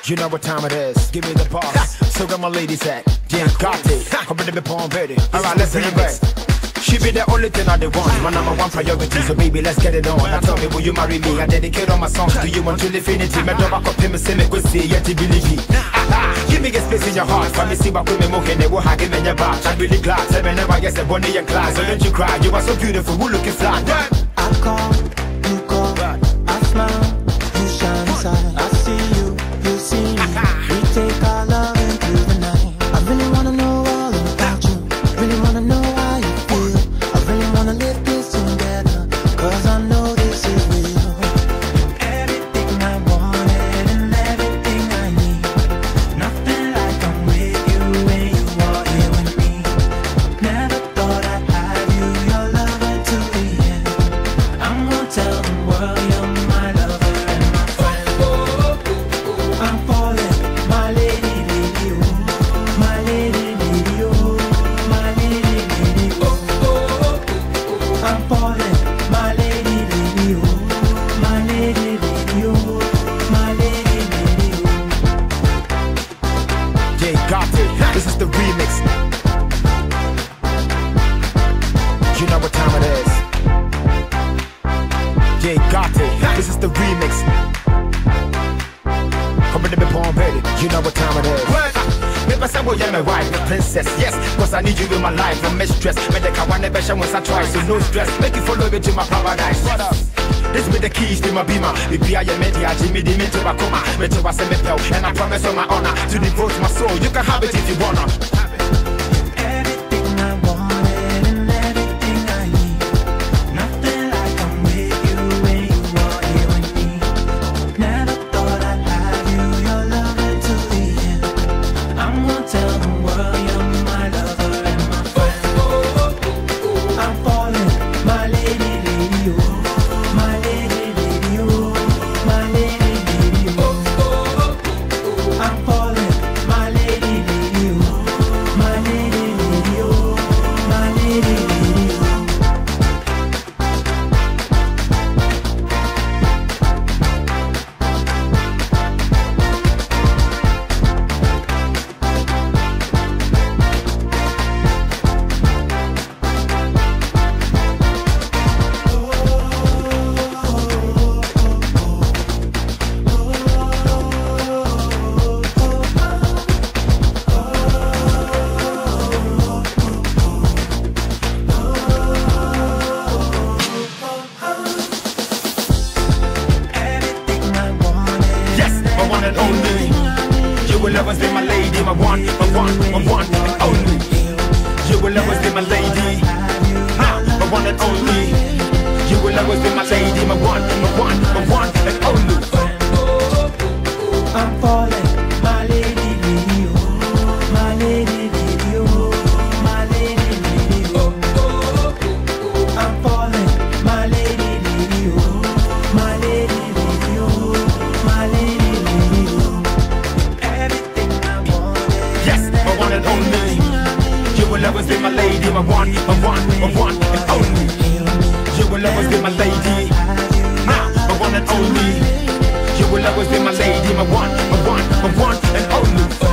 You know what time it is. Give me the boss. So got my ladies at. Yeah, Ghartey. I'm ready to be porn ready. Alright, let's bring it back. She be the only thing I they want. My number one priority, so baby, let's get it on. Now tell me, will you marry me? I dedicate all my songs to you until infinity. Me double cup him, say me go see yet to believe it. Give me a space in your heart. For me, see what me moke and they will hug him in your back. I'm really glad. Tell me never guess a bunny and class. So don't you cry. You are so beautiful. Who looking flat? I call, you call, I smile, you shine inside. I see you, you see me. We take our love into the night. I really wanna know all about you. Really wanna know how you feel. I really wanna live this together, cause I know this is real. Everything I wanted and everything I need. Nothing like I'm with you when you are here with me. Never thought I'd have you, your love until the end. I'm gonna tell the world you're my lover and my friend. I'm falling, my lady, lady, oh. My lady, lady, oh. My lady, lady, oh. I'm falling, my lady, lady, oh. My lady, lady, oh. My lady, lady, oh. Yeah, Ghartey. This is the remix. You know what time it is. Yeah, Ghartey. This is the remix. Come to be porn ready. You know what time it is. Never say, well, you're my wife, the princess, yes. Cause I need you in my life, no mistress. Make the car never shine once I try, so no stress. Make you follow me to my paradise. What up? This be the keys to my beamer. If you are your media, Jimmy, the to my coma. Me to a semi pill, and I promise on my honor to devote my soul. You can have it if you wanna. Everything I wanted and everything I need. Nothing like I'm with you when you are here with me. Never thought I'd have you, your love until the end. I'm gonna tell the world you're my lover and my friend. I'm falling, my lady, lady, oh. My lady, lady, oh. My lady, lady, oh. I'm falling, my lady, lady, oh. My lady, lady, oh. My lady, lady, oh. Everything I wanted. Yes, my one and only. You will always be my lady, my one, my one, my one and only. You will always be my lady, my one and only. You will always be my lady, my one, my one, my one and only. I'm falling, my lady, lady, oh. My lady, lady, oh. My lady, lady, oh. I'm falling, my lady, lady, oh. My lady, lady, oh. My lady, lady, oh. Everything I wanted. Yes, my one and only. You will always be my lady, my one, my one, my one and only. You will always be my lady, my one and only. You will always be my lady, my one, my one, my one and only.